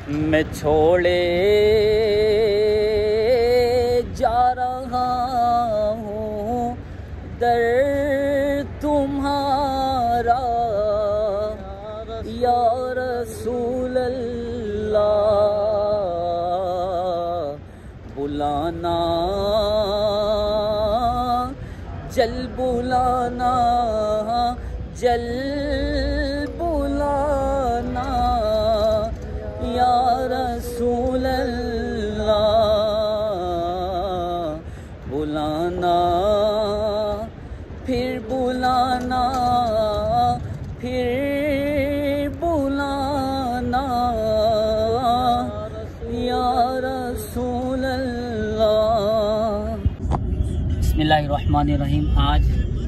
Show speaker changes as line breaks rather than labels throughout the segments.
मैं छोड़े जा रहा हूँ दर तुम्हारा या रसूल अल्लाह, बुलाना जल बुलाना जल बुलाना या रसूल अल्लाह, बुलाना फिर बुलाना फिर बुलाना या रसूल अल्लाह। बिस्मिल्लाहिर्रहमानिर्रहीम। आज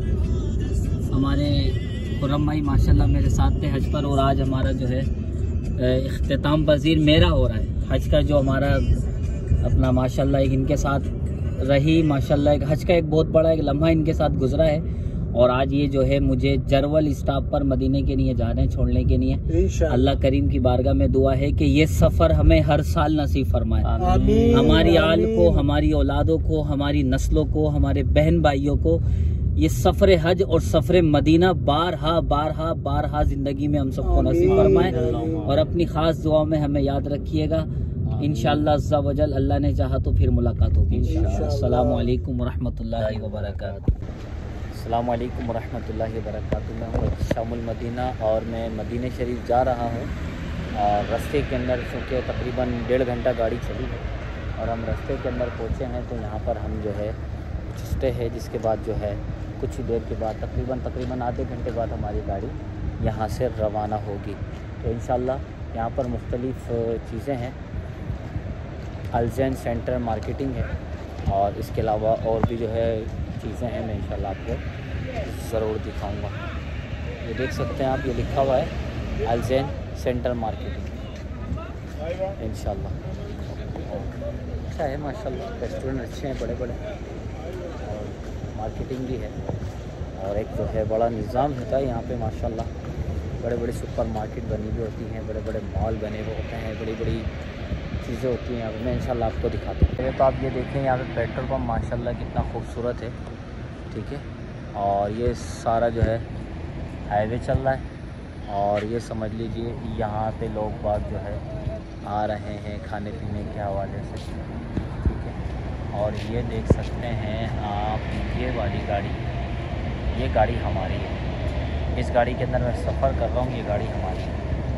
हमारे खुर्रम भाई माशाल्लाह मेरे साथ थे हज पर, और आज हमारा जो है इख्तिताम पज़ीर मेरा हो रहा है हज का, जो हमारा अपना माशाल्लाह एक इनके साथ रही माशाल्लाह एक हज का एक बहुत बड़ा एक लम्हा इनके साथ गुजरा है। और आज ये जो है मुझे जरवल स्टॉप पर मदीने के लिए जा रहे हैं, छोड़ने के लिए। अल्लाह करीम की बारगाह में दुआ है कि ये सफ़र हमें हर साल नसीब फरमाए, हमारी आल को, हमारी औलादों को, हमारी नस्लों को, हमारे बहन भाइयों को ये सफ़र हज और सफ़र मदीना बारहा बारहा बारहा ज़िंदगी में हम सबको नसीब फरमाए। और अपनी ख़ास दुआ में हमें याद रखिएगा। इंशाअल्लाह अज़्ज़ा वजल अल्लाह ने चाहा तो फिर मुलाकात होगी इंशाअल्लाह। अस्सलामु अलैकुम वरहमतुल्लाहि वबरकातुहू। अस्सलामु अलैकुम वरहमतुल्लाहि वबरकातुहू। मैं हूँ शामुल मदीना और मैं मदीने शरीफ जा रहा हूँ। और रास्ते के अंदर चूँकि तकरीबन 1.5 घंटा गाड़ी चली है और हम रास्ते के अंदर पहुँचे हैं, तो यहाँ पर हम जो है स्टे है, जिसके बाद जो है कुछ ही देर के बाद तकरीबन आधे घंटे बाद हमारी गाड़ी यहाँ से रवाना होगी। तो इंशाअल्लाह यहाँ पर मुख्तलिफ़ चीज़ें हैं, अलजैन सेंटर मार्केटिंग है और इसके अलावा और भी जो है चीज़ें हैं, मैं इंशाअल्लाह आपको ज़रूर दिखाऊंगा। ये देख सकते हैं आप, ये लिखा हुआ है अलजैन सेंटर मार्केटिंग इंशाअल्लाह। अच्छा है माशाअल्लाह, रेस्टोरेंट अच्छे हैं बड़े बड़े और मार्केटिंग भी है, और एक जो है बड़ा निज़ाम होता है यहाँ पे माशाअल्लाह। बड़े बड़े सुपर मार्केट बनी हुई होती हैं, बड़े बड़े मॉल बने हुए होते हैं, बड़ी बड़ी चीज़ें होती हैं। अब मैं इंशाल्लाह आपको दिखाता हूँ। तो आप ये देखें यहाँ पे पेट्रोल पंप माशाल्लाह कितना खूबसूरत है, ठीक है। और ये सारा जो है हाईवे चल रहा है, और ये समझ लीजिए यहाँ पे लोग बाग जो है आ रहे हैं खाने पीने के हवाले से, ठीक है। और ये देख सकते हैं आप, ये वाली गाड़ी, ये गाड़ी हमारी है। इस गाड़ी के अंदर मैं सफ़र कर रहा हूँ, ये गाड़ी हमारी है,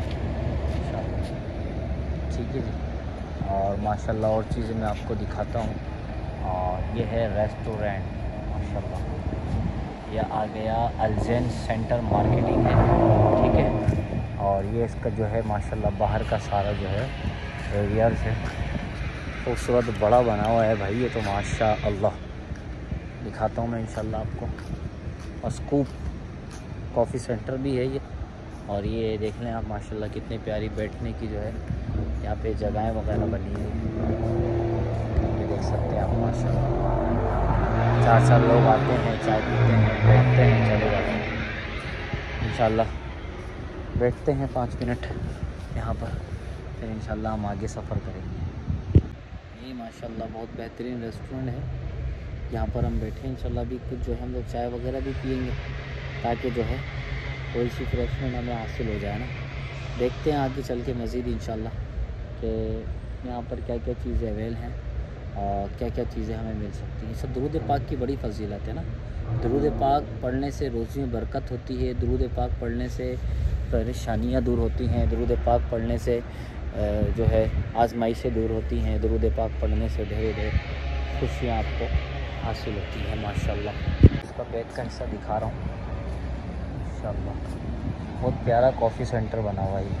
ठीक है जी। और माशाल्लाह और चीज़ें मैं आपको दिखाता हूँ। और ये है रेस्टोरेंट माशाल्लाह, ये आ गया अलजैन सेंटर मार्केटिंग है, ठीक है। और ये इसका जो है माशाल्लाह बाहर का सारा जो है एरियाज़ है, खूबसूरत बड़ा बना हुआ है भाई ये तो माशाल्लाह। दिखाता हूँ मैं इंशाल्लाह आपको। और स्कूप कॉफ़ी सेंटर भी है ये, और ये देख लें आप माशाल्लाह कितनी प्यारी बैठने की जो है यहाँ पे जगहें वगैरह बनी है, ये देख सकते हैं आप माशाल्लाह। 4 लोग आते हैं, चाय पीते हैं, बैठते हैं, चले जाते हैं। इंशाल्लाह बैठते हैं 5 मिनट यहाँ पर, फिर इंशाल्लाह हम आगे सफ़र करेंगे। ये माशाल्लाह बहुत बेहतरीन रेस्टोरेंट है, यहाँ पर हम बैठे इंशाल्लाह। भी कुछ जो है हम लोग चाय वगैरह भी पियेंगे, ताकि जो है कोई सी फ्रेशमेंट हमें हासिल हो जाए ना। देखते हैं आगे चल के मज़ीद इंशाल्लाह कि यहाँ पर क्या क्या चीज़ें अवेल हैं और क्या क्या चीज़ें हमें मिल सकती हैं। सब दुरूद पाक की बड़ी फजीलत है ना। दुरूद पाक पढ़ने से रोज़ी में बरकत होती है, दुरूद पाक पढ़ने से परेशानियाँ दूर होती हैं, दुरूद पाक पढ़ने से जो है आजमाइशें दूर होती हैं, दुरूद पाक पढ़ने से ढेर ढेर खुशियाँ आपको हासिल होती हैं माशाल्लाह। इसका बैक का हिस्सा दिखा रहा हूँ माशाल्लाह। बहुत प्यारा कॉफ़ी सेंटर बना हुआ है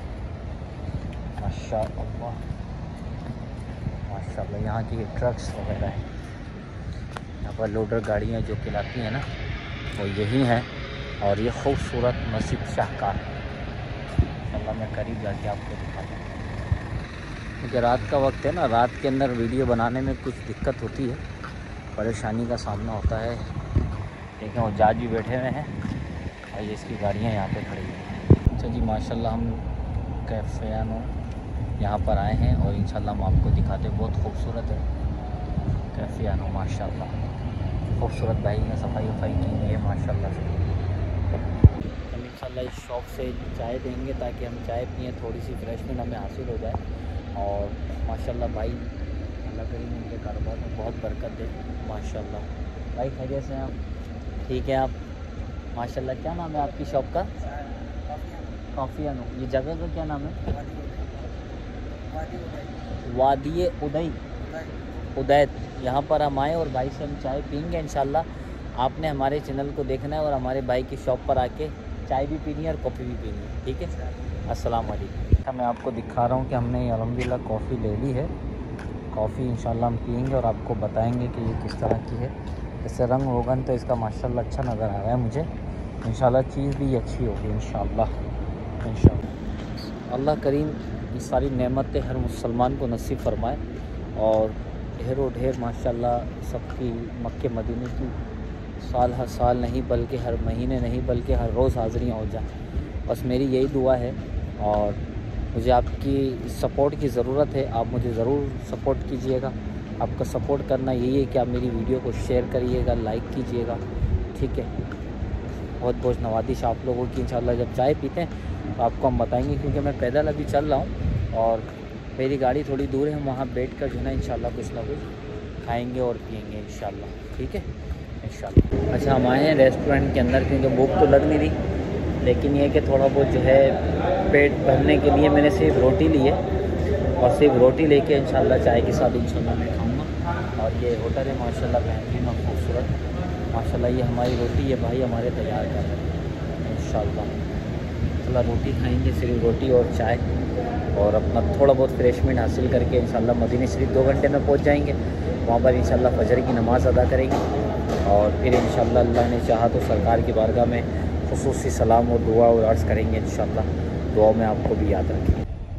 माशाल्लाह माशाल्लाह। यहाँ की ट्रक्स वगैरह हैं, यहाँ पर लोडर गाड़ियाँ जो खिलाती हैं ना, वो यही हैं। और ये खूबसूरत मस्जिद शाहकार है माशाल्लाह। मैं करीब जाके आपको दिखाता हूँ, क्योंकि रात का वक्त है ना, रात के अंदर वीडियो बनाने में कुछ दिक्कत होती है, परेशानी का सामना होता है। देखें वो जज भी बैठे हुए हैं और ये इसकी गाड़ियाँ यहाँ पे खड़ी हैं। अच्छा जी माशाल्लाह, हम कैफियानो यहाँ पर आए हैं और इंशाल्लाह हम आपको दिखाते हैं। बहुत खूबसूरत है, कैफे आनो माशाल्लाह, खूबसूरत भाई ने सफाई वफाई की हुई है माशाल्लाह से। हम इंशाल्लाह इस शॉप से चाय देंगे ताकि हम चाय पिएँ, थोड़ी सी फ्रेशमेंट हमें हासिल हो जाए। और माशाल्लाह भाई अल्लाह करीम उनके कारोबार में बहुत बरकत दे माशाल्लाह। भाई खैरियत से हैं आप? ठीक है आप माशाल्लाह। क्या नाम है आपकी शॉप का? काफ़ी अनु। ये जगह का क्या नाम है? वादी उदय, उदैत। यहाँ पर हम आए और भाई से हम चाय पीएंगे इंशाल्लाह। आपने हमारे चैनल को देखना है और हमारे भाई की शॉप पर आके चाय भी पीनी है और कॉफ़ी भी पीनी है, ठीक है? अस्सलाम वालेकुम। मैं आपको दिखा रहा हूँ कि हमने अल्हम्दुलिल्लाह कॉफ़ी ले ली है। कॉफ़ी इंशाल्लाह हम पिएंगे और आपको बताएंगे कि ये किस तरह की है। जैसे रंग होगा तो इसका माशाल्लाह अच्छा नज़र आ रहा है मुझे। इंशाल्लाह चीज़ भी अच्छी होगी इंशाल्लाह। अल्लाह करीम ये सारी नेमतें हर मुसलमान को नसीब फरमाए और ढेरों ढेर माशाल्लाह सबकी मक्के मदीने की साल हर साल नहीं बल्कि हर महीने नहीं बल्कि हर रोज़ हाज़िरियाँ हो जाए। बस मेरी यही दुआ है और मुझे आपकी सपोर्ट की ज़रूरत है। आप मुझे ज़रूर सपोर्ट कीजिएगा। आपका सपोर्ट करना यही है कि आप मेरी वीडियो को शेयर करिएगा, लाइक कीजिएगा, ठीक है? बहुत बहुत नवादिश आप लोगों की। इंशाल्लाह जब चाय पीते हैं तो आपको हम बताएंगे, क्योंकि मैं पैदल अभी चल रहा हूँ और मेरी गाड़ी थोड़ी दूर है। हम वहाँ बैठ कर जो है ना इंशाल्लाह कुछ ना कुछ खाएँगे और पिएँगे इंशाल्लाह, ठीक है? इंशाल्लाह। अच्छा, हम आए हैं रेस्टोरेंट के अंदर क्योंकि भूख तो लग नहीं रही, लेकिन ये कि थोड़ा बहुत जो है पेट भरने के लिए मैंने सिर्फ रोटी ली है और सिर्फ रोटी लेके इंशाल्लाह चाय के साथ इंशाल्लाह मैं खाऊंगा। और ये होटल है माशाल्लाह बेहतरीन और खूबसूरत माशाल्लाह। ये हमारी रोटी ये भाई हमारे तैयार कर रहे हैं इंशाल्लाह। इंशाल्लाह रोटी खाएंगे, सिर्फ रोटी और चाय, और अपना थोड़ा बहुत फ्रेशमेंट हासिल करके इंशाल्लाह मदीने शरीफ 2 घंटे में पहुँच जाएँगे। वहाँ पर इंशाल्लाह फजर की नमाज़ अदा करेंगे और फिर इंशाल्लाह अल्लाह ने चाहा तो सरकार की बारगाह में खुसूसी सलाम और दुआ और अर्ज़ करेंगे इंशाल्लाह। दुआ में आपको भी याद रखें।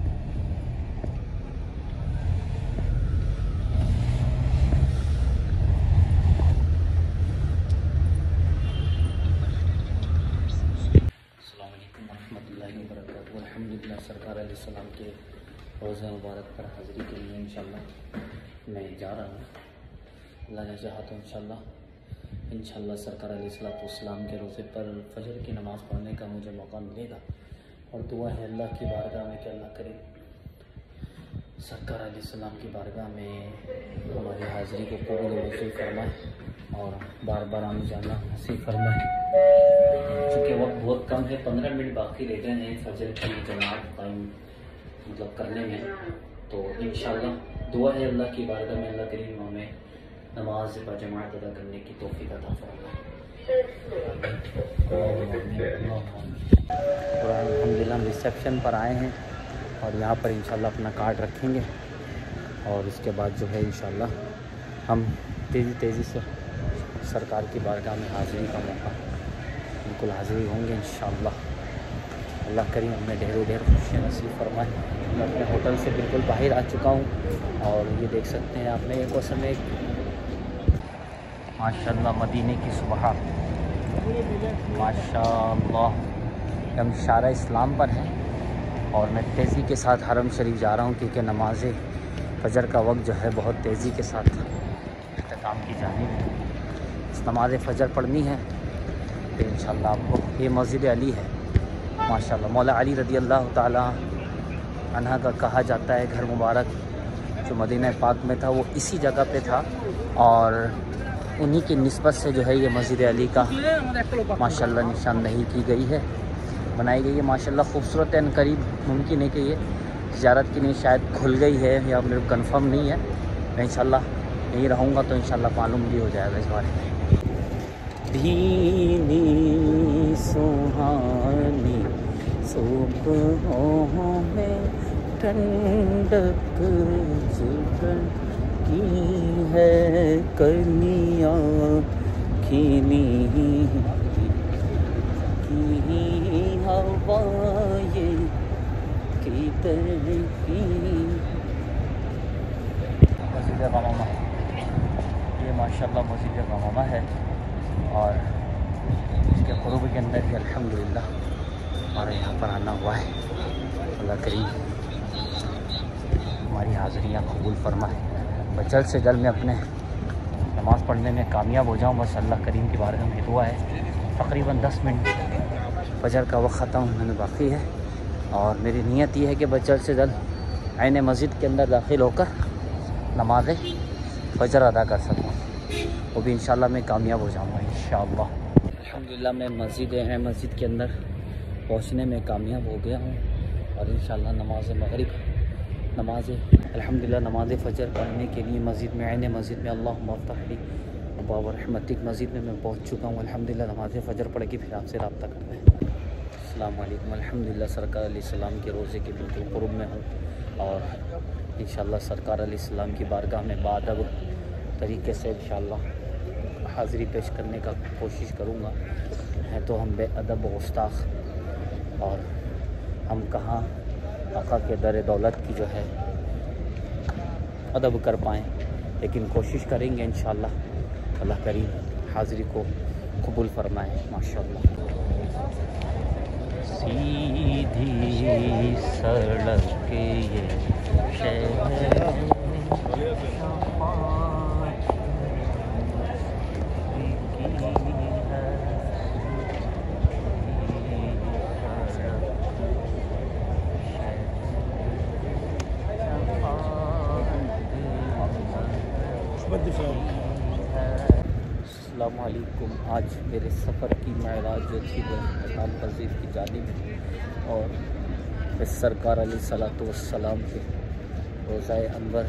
अस्सलाम वालेकुम रहमतुल्लाहि व बरकातहू। अल्हम्दुलिल्लाह सरकार अलैहिस्सलाम के रोज़े मुबारक पर हाज़िरी के लिए इंशाल्लाह मैं जा रहा हूँ। अल्लाह ने चाहा तो इंशाल्लाह सरकार अलैहिस्सलाम के रोज़े पर फजर की नमाज़ पढ़ने का मुझे मौका मिलेगा। और दुआ है अल्लाह की बारगाह में कि अल्लाह करे सरकार अलैहिस्सलाम की बारगाह में हमारी हाज़िरी को कबूल वसूल फरमाए और बार बार आने जाना नसीब फरमाए। चूँकि वक्त बहुत कम है, 15 मिनट बाकी रह गए हैं फजर की जमात कायम मतलब करने में। तो इंशाल्लाह दुआ है अल्लाह की बारगाह में अल्लाह करीम हमें नमाज बाजमात अदा करने की तौफीक अता फरमाए। और अल्हम्दुलिल्लाह हम रिसेप्शन पर आए हैं और यहाँ पर इंशाल्लाह अपना कार्ड रखेंगे और इसके बाद जो है इंशाल्लाह हम तेज़ी से सरकार की बारगाह में हाज़िरी का मौका बिल्कुल हाज़िरी होंगे इंशाल्लाह। अल्लाह करीम हमें ढेरों ढेर खुशियाँ नसीब फरमाए। मैं अपने होटल से बिल्कुल बाहर आ चुका हूँ और ये देख सकते हैं आपने एक वसम में माशाल्लाह मदीने की सुबह माशाल्लाह। हम शारा इस्लाम पर हैं और मैं तेज़ी के साथ हरम शरीफ जा रहा हूँ क्योंकि नमाज फजर का वक्त जो है बहुत तेज़ी के साथ अहतमाम की जानी है। नमाज फजर पढ़नी है तो इंशाल्लाह आपको ये मस्जिद अली है माशाल्लाह। मौला अली रज़ी अल्लाह ताला अन्हा का कहा जाता है घर मुबारक जो मदीना पाक में था वो इसी जगह पे था और उन्हीं की निस्बत से जो है ये मस्जिद अली का माशाल्लाह निशानदही की गई है, बनाई गई है माशाल्लाह। खूबसूरत है, करीब मुमकिन है कि ये ज़ियारत के लिए शायद खुल गई है या मेरे को कन्फर्म नहीं है। मैं इंशाल्लाह यहीं रहूँगा तो इंशाल्लाह मालूम भी हो जाएगा इस बारे में। भीनी सुहानी सुबहों में ठंडक जुगन की है कलियाँ खिली की हवाए किधर की। मस्जिद गमामा, ये माशाल्लाह मस्जिद गमामा है और इसके क़ुर्ब के अंदर भी अल्हम्दुलिल्लाह हमारे यहाँ पर आना हुआ है। अल्लाह करीम हमारी हाज़िरियाँ कबूल फरमाए। बस जल्द से जल्द मैं अपने नमाज़ पढ़ने में कामयाब हो जाऊँ, बस अल्लाह करीम की बारगाह में दुआ है। तकरीबन 10 मिनट फजर का वक्त ख़त्म होने बाकी है और मेरी नीयत ये है कि बस जल्द से जल्द आईने मस्जिद के अंदर दाखिल होकर नमाज़ फजर अदा कर सकूँ, वो भी इंशाल्लाह मैं कामयाब हो जाऊँगा इंशाल्लाह। अल्हम्दुलिल्लाह मैं मस्जिद के अंदर पहुँचने में कामयाब हो गया हूँ और इंशाल्लाह नमाज़ फ़जर पढ़ने के लिए मस्जिद में अल्लाहुम्मा अफ़्तह बाब रहमतिक मस्जिद में मैं पहुँच चुका हूँ। अल्हम्दुलिल्लाह नमाज़ फ़जर पढ़ के फिर आपसे रब्ता करते हैं। अस्सलाम वालेकुम। अल्हम्दुलिल्लाह सरकार अलैहिस्सलाम के रोज़े के बिल्कुल क़ुर्ब में हूँ और इंशाल्लाह सरकार अलैहिस्सलाम की बारगाह में बाअदब तरीके से इंशाल्लाह हाज़िरी पेश करने का कोशिश करूँगा। हैं तो हम बेअदब गुस्ताख और हम कहाँ आका के दर दौलत की जो है अदब कर पाएँ, लेकिन कोशिश करेंगे इंशाल्लाह। अल्लाह करीम हाज़िरी को कबूल फरमाए। माशाअल्लाह। सीधी सड़क के ये शहर अस्सलामुअलैकुम। आज मेरे सफ़र की मेराज जो थी वो इख्तिताम पज़ीर की जानिब और इस सरकार अलैहिस्सलातु वस्सलाम के रोज़ाए अनवर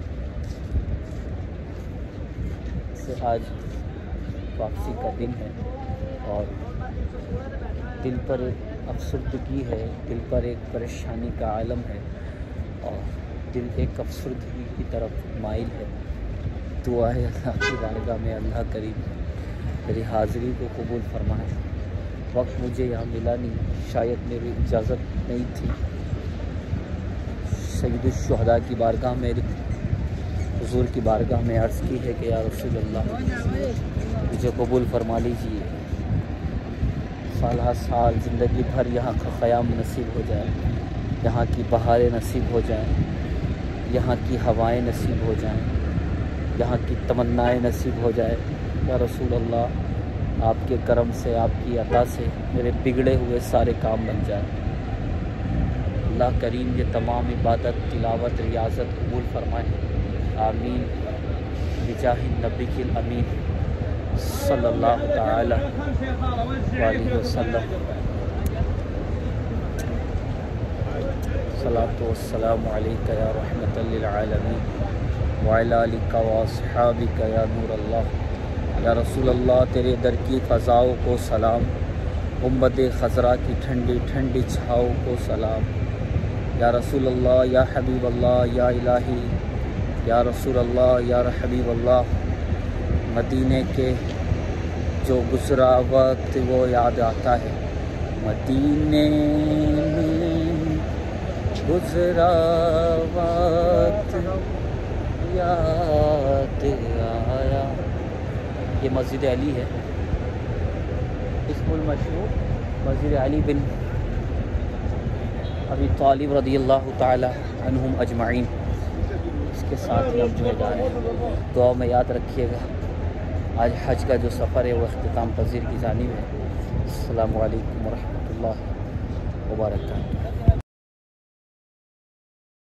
से आज वापसी का दिन है और दिल पर एक अफसरदगी है, दिल पर एक परेशानी का आलम है और दिल एक अफसरदगी की तरफ माइल है। दुआ है अल्लाह की बारगाह में अल्लाह करीम मेरी हाज़िरी को कबूल फरमाए। वक्त मुझे यहाँ मिला नहीं, शायद मेरी इजाज़त नहीं थी। सय्यदुश शुहदा की बारगाह में हुज़ूर की बारगाह में अर्ज़ की है कि या रसूल अल्लाह मुझे कबूल फरमा लीजिए, साल साल ज़िंदगी भर यहाँ का क़याम नसीब हो जाए, यहाँ की बहारें नसीब हो जाएँ, यहाँ की हवाएं नसीब हो जाएँ, यहाँ की तमन्नाएं नसीब हो जाए। या रसूल अल्लाह आपके करम से, आपकी अता से मेरे बिगड़े हुए सारे काम बन जाए। अल्लाह करीम ये तमाम इबादत, तिलावत, रियाज़त कबूल फरमाए। आमीन बिजाहिन नबील अमीन सल्लल्लाहु तआला अलैहि वसल्लम। सलातो वस्सलामु अलैका या रहमतल लिल आलमीन व अला आलिका व अस्हाबिका या नूर अल्लाह। या रसूल अल्लाह तेरे दर की फ़ज़ाओं को सलाम, उम्मत खज़रा की ठंडी ठंडी छाओं को सलाम। या रसूल अल्लाह या हबीब अल्लाह या इलाही, या रसूल अल्लाह या हबीब अल्लाह। मदीने के जो गुज़रा वक्त वो याद आता है, मदीने में गुज़रा वक्त याद आया। ये मस्जिद अली है, इसमुल मशहूर मस्जिद अली बिन अबी तालिब रज़ियल्लाहु ताला अन्हुम अजमाइन। इसके साथ ही हम जो जा रहे हैं, दुआ में याद रखिएगा। आज हज का जो सफ़र है वो इख्तिताम पज़ीर की जानिब है। अस्सलामु अलैकुम व रहमतुल्लाहि व बरकातुहू।